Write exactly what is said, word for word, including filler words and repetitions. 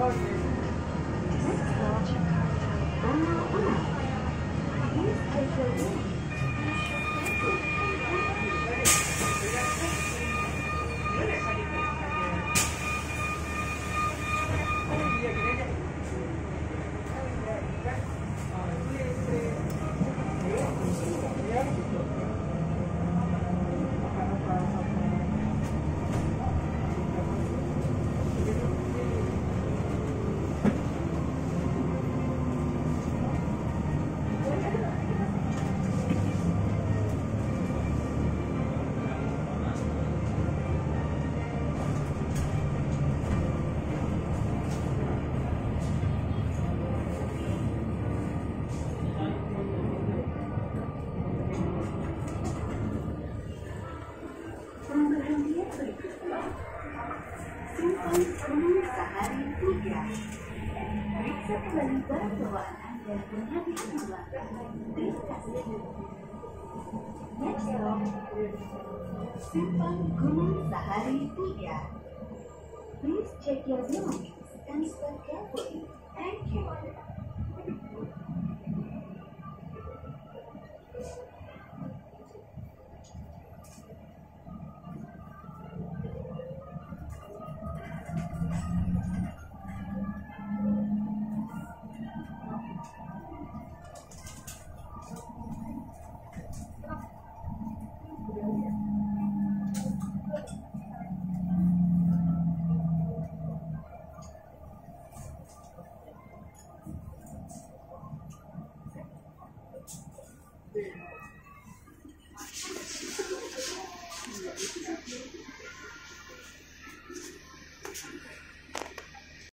Pemberhentian berikutnya simpan gunung sehari tiga. Periksa kembali barang bawaan Anda dan habis digunakan. Terima kasih. Next stop, simpan gunung sehari tiga. Please check your belongings and step carefully. Thank you.